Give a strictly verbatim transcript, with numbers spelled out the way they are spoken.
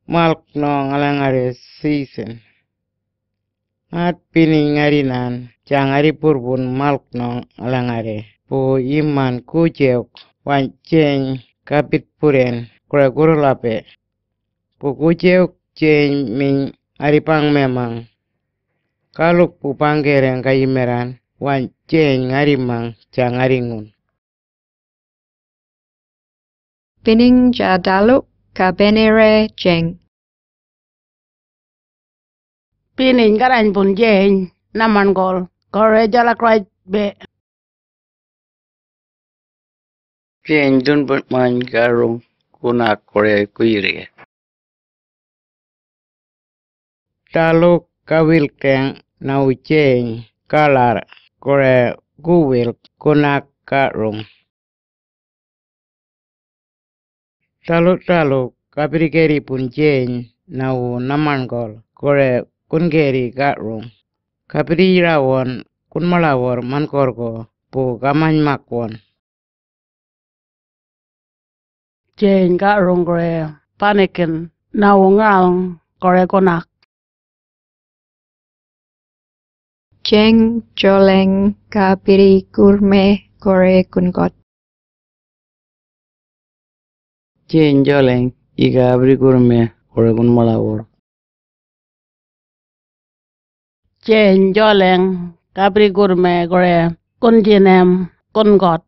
malk nong alangare season. At pini ngari nan, jangari purbun malk nong alangare. Po iman kujeok, wan djenj kapit puren, kura gurulape. Po kujeok djenj min aripang memang. Kaluk pu panggereng kayimeran, wan djenj ngarimang jangaringun. Pining jadalu ka benere djenj. Pining karang pun djenj naman gol, kore jalak right be. Djenj dun pun man karung kunak kore kuire. Taluk kawil keng nau djenj kalar kore guwil kunak karung. Taluk taluk kapirikeri pun djenj nau namangol kore kungeri karung. Kapiri rawon kun malawor mankorgo po kamany makwon. Djenj karung kore panikin nau ngal kore kunak. Djenj joleng ka piri gurme kore kungot. Djenj joleng ika abrigurme kore kun malawor. Djenj joleng kapri gurme kore kun jinem kun got.